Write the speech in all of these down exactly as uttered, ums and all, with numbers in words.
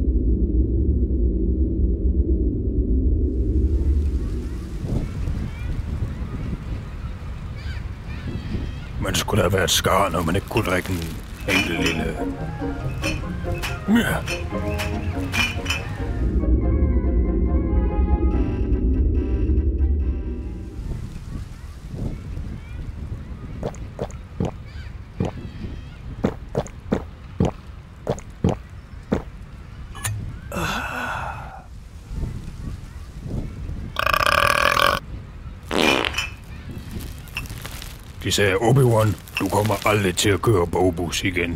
Man skulle da have været skar, når man ikke kunne drikke en enkelt lille... Ja. De sagde, Obi-Wan, du kommer aldrig til at køre bogbus igen.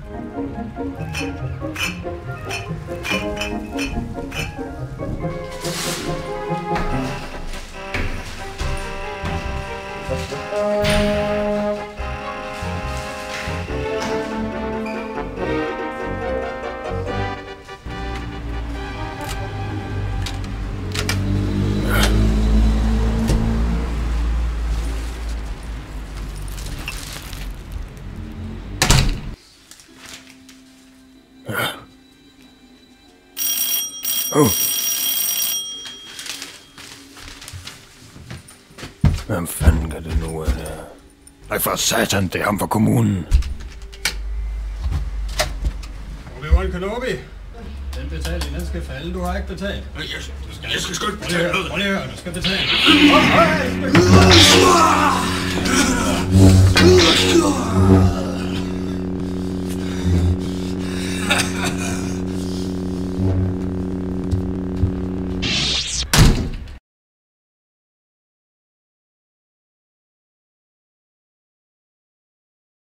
Oh. Hvem fanden kan det nu være der? Nej, for satan, det er ham fra kommunen. Obi-Wan Kenobi. Den betaling, den skal falde. Du har ikke betalt. Jeg, jeg, jeg skal sgu ikke betale noget. Prøv lige at høre, du skal betale. Oh,